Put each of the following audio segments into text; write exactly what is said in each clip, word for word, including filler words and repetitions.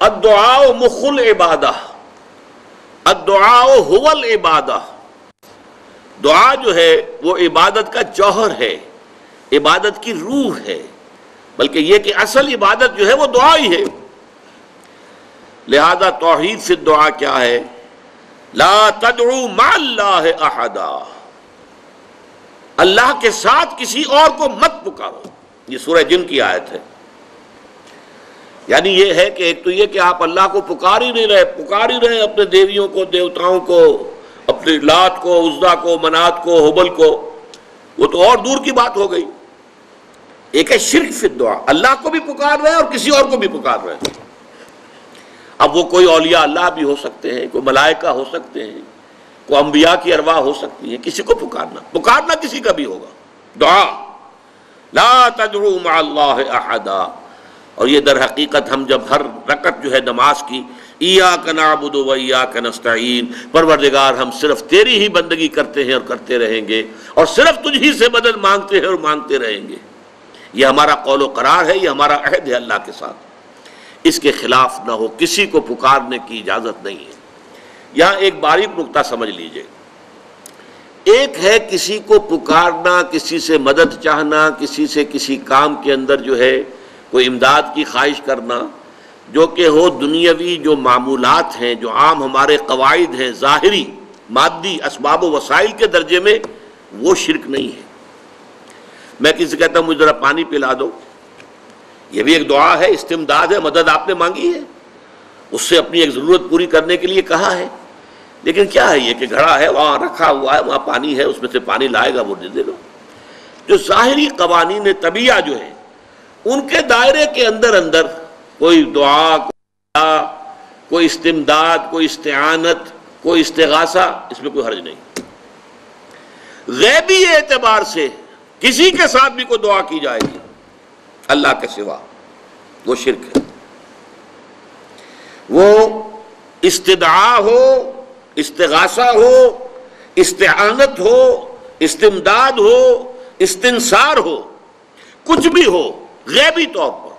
الدعاء مخ العبادہ، الدعاء هو العبادہ، دعا جو ہے وہ عبادت کا جوہر ہے، عبادت کی روح ہے، بلکہ یہ کہ اصل عبادت جو ہے وہ دعا ہی ہے۔ لہذا توحید فی الدعا کیا ہے؟ لا تدعو مع اللہ احدا، اللہ کے ساتھ کسی اور کو مت پکارو۔ یہ سورہ جن کی آیت ہے۔ یعنی یہ ہے کہ ایک تو یہ کہ آپ اللہ کو پکار ہی نہیں رہے، پکار ہی رہے اپنے دیویوں کو، دیوتاؤں کو، اپنے لات کو، عزا کو، منات کو، حبل کو، وہ تو اور دور کی بات ہو گئی۔ ایک ہے شرک فی الدعا، اللہ کو بھی پکار رہے ہیں اور کسی اور کو بھی پکار رہے ہیں۔ اب وہ کوئی اولیاء اللہ بھی ہو سکتے ہیں، کوئی ملائکہ ہو سکتے ہیں، کوئی انبیاء کی ارواح ہو سکتی ہیں، کسی کو پکارنا پکارنا کسی کا بھی ہوگا۔ دعا لا تدعو مع اللہ احدا، اور یہ در حقیقت ہم جب ہر رکعت جو ہے نماز کی ایاک نعبد و ایاک نستعین، پروردگار ہم صرف تیری ہی بندگی کرتے ہیں اور کرتے رہیں گے، اور صرف تجھ ہی سے مدد مانگتے ہیں اور مانگتے رہیں گے، یہ ہمارا قول و قرار ہے، یہ ہمارا عہد ہے اللہ کے ساتھ، اس کے خلاف نہ ہو، کسی کو پکارنے کی اجازت نہیں ہے۔ یہاں ایک باریک نکتہ سمجھ لیجئے، ایک ہے کسی کو پکارنا، کسی سے مدد چاہنا، کسی سے کسی کام کے اندر جو ہے کوئی امداد کی خواہش کرنا، جو کہ ہو دنیاوی جو معمولات ہیں، جو عام ہمارے قواعد ہیں، ظاہری مادی اسباب و وسائل کے درجے میں، وہ شرک نہیں ہے۔ میں کسی سے کہتا ہوں مجھے ذرا پانی پلا دو، یہ بھی ایک دعا ہے، استمداد ہے، مدد آپ نے مانگی ہے، اس سے اپنی ایک ضرورت پوری کرنے کے لیے کہا ہے، لیکن کیا ہے یہ کہ گھڑا ہے وہاں رکھا ہوا ہے، وہاں پانی ہے، اس میں سے پانی لائے گا وہ دے دے لو۔ جو ظاہری قوانین طبیعہ جو ہیں ان کے دائرے کے اندر اندر کوئی دعا، کوئی کوئی استمداد، کوئی استعانت، کوئی استغاثہ، اس میں کوئی حرج نہیں۔ غیبی اعتبار سے کسی کے ساتھ بھی کوئی دعا کی جائے گی اللہ کے سوا، وہ شرک ہے۔ وہ استدعا ہو، استغاثہ ہو، استعانت ہو، استمداد ہو، استنصار ہو، کچھ بھی ہو، غیبی طور پر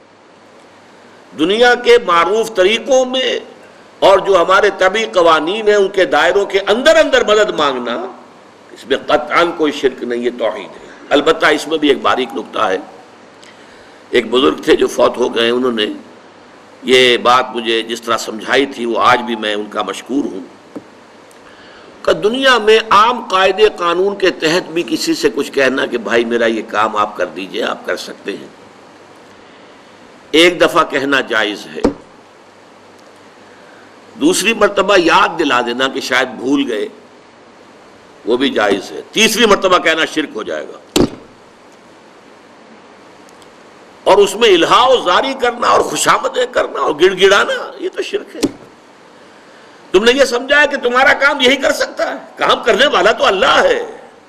دنیا کے معروف طریقوں میں اور جو ہمارے طبعی قوانین ہیں ان کے دائروں کے اندر اندر مدد مانگنا، اس میں قطعاً کوئی شرک نہیں، یہ توحید ہے۔ البتہ اس میں بھی ایک باریک نکتہ ہے۔ ایک بزرگ تھے جو فوت ہو گئے، انہوں نے یہ بات مجھے جس طرح سمجھائی تھی وہ آج بھی میں ان کا مشکور ہوں کہ دنیا میں عام قاعدے قانون کے تحت بھی کسی سے کچھ کہنا کہ بھائی میرا یہ کام آپ کر دیجئے، آپ کر سکتے ہیں، ایک دفعہ کہنا جائز ہے، دوسری مرتبہ یاد دلا دینا کہ شاید بھول گئے، وہ بھی جائز ہے، تیسری مرتبہ کہنا شرک ہو جائے گا، اور اس میں الہا و زاری کرنا اور خوشامدیں کرنا اور گڑ گڑانا، یہ تو شرک ہے۔ تم نے یہ سمجھا ہے کہ تمہارا کام یہی کر سکتا ہے، کام کرنے والا تو اللہ ہے۔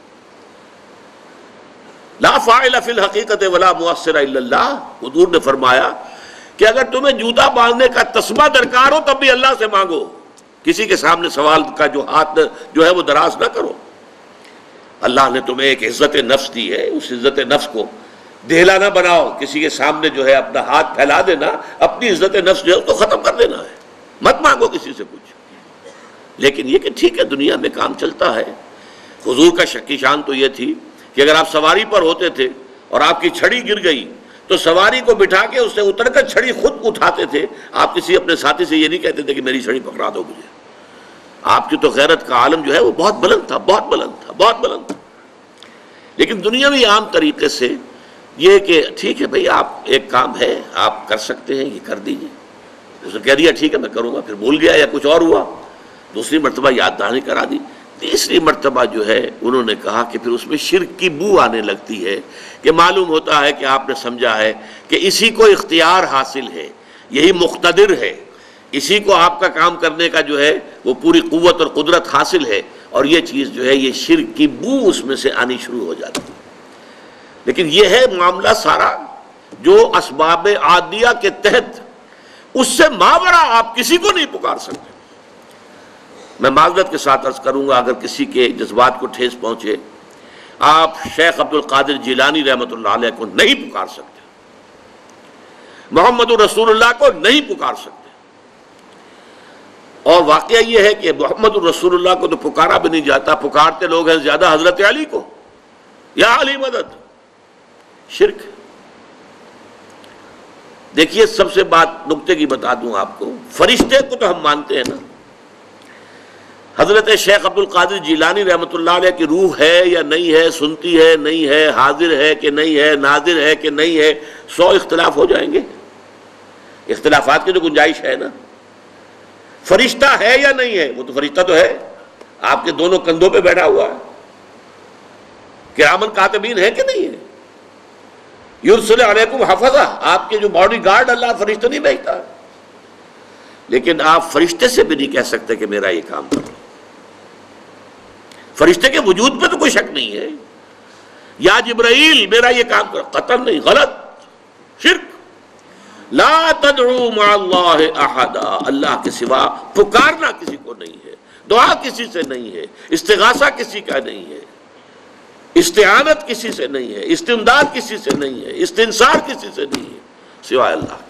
لا فاعل فی الحقیقت ولا مؤثر الا اللہ، حضور نے فرمایا کہ اگر تمہیں جوتا باندھنے کا تسمہ درکار ہو تب بھی اللہ سے مانگو، کسی کے سامنے سوال کا جو ہاتھ جو ہے وہ دراز نہ کرو۔ اللہ نے تمہیں ایک عزت نفس دی ہے، اس عزت نفس کو دہلا نہ بناؤ، کسی کے سامنے جو ہے اپنا ہاتھ پھیلا دینا، اپنی عزت نفس جو ہے اس کو ختم کر دینا ہے، مت مانگو کسی سے کچھ۔ لیکن یہ کہ ٹھیک ہے دنیا میں کام چلتا ہے۔ حضور کا شکی شان تو یہ تھی کہ اگر آپ سواری پر ہوتے تھے اور آپ کی چھڑی گر گئی تو سواری کو بٹھا کے اس سے اتر کر چھڑی خود اٹھاتے تھے، آپ کسی اپنے ساتھی سے یہ نہیں کہتے تھے کہ میری چھڑی پکڑا دو مجھے۔ آپ کی تو غیرت کا عالم جو ہے وہ بہت بلند تھا، بہت بلند تھا، بہت بلند تھا۔ لیکن دنیاوی عام طریقے سے یہ کہ ٹھیک ہے بھئی آپ ایک کام ہے آپ کر سکتے ہیں، یہ کر دیجئے، اس نے کہہ دیا ٹھیک ہے میں کروں گا، پھر بھول گیا یا کچھ اور ہوا، دوسری مرتبہ یاد دہانی کرا دی، تیسری مرتبہ جو ہے انہوں نے کہا کہ پھر اس میں شرک کی بو آنے لگتی ہے کہ معلوم ہوتا ہے کہ آپ نے سمجھا ہے کہ اسی کو اختیار حاصل ہے، یہی مقتدر ہے، اسی کو آپ کا کام کرنے کا جو ہے وہ پوری قوت اور قدرت حاصل ہے، اور یہ چیز جو ہے یہ شرک کی بو اس میں سے آنی شروع ہو جاتی ہے۔ لیکن یہ ہے معاملہ سارا جو اسباب عادیہ کے تحت، اس سے ماورا آپ کسی کو نہیں پکار سکتے۔ میں معذرت کے ساتھ عرض کروں گا اگر کسی کے جذبات کو ٹھیس پہنچے، آپ شیخ عبد القادر جیلانی رحمۃ اللہ علیہ کو نہیں پکار سکتے، محمد الرسول اللہ کو نہیں پکار سکتے. اور واقعہ یہ ہے کہ محمد الرسول اللہ کو تو پکارا بھی نہیں جاتا. پکارتے لوگ ہیں زیادہ حضرت علی کو، یا علی مدد. شرک. دیکھیے سب سے بات نکتے کی بتا دوں آپ کو، فرشتے کو تو ہم مانتے ہیں نا. حضرت شیخ عبد القادر جیلانی رحمۃ اللہ علیہ کی روح ہے یا نہیں ہے، سنتی ہے نہیں ہے، حاضر ہے کہ نہیں ہے، ناظر ہے کہ نہیں ہے، سو اختلاف ہو جائیں گے. اختلافات کی تو گنجائش ہے نا. فرشتہ ہے یا نہیں ہے؟ وہ تو فرشتہ تو ہے، آپ کے دونوں کندھوں پہ بیٹھا ہوا ہے. کرامن کاتبین ہے کہ نہیں ہے؟ یرسل علیکم حفظہ، آپ کے جو باڈی گارڈ اللہ فرشتہ نہیں بھیجتا. لیکن آپ فرشتے سے بھی نہیں کہہ سکتے کہ میرا یہ کام کرو. فرشتے کے وجود پہ تو کوئی شک نہیں ہے. یا جبرائیل میرا یہ کام کرو، قطعاً نہیں، غلط، شرک. لا تدعو مع اللہ احدا، اللہ کے سوا پکارنا کسی کو نہیں ہے، دعا کسی سے نہیں ہے، استغاثہ کسی کا نہیں ہے، استعانت کسی سے نہیں ہے، استمداد کسی سے نہیں ہے، استنصار کسی سے نہیں ہے سوائے اللہ.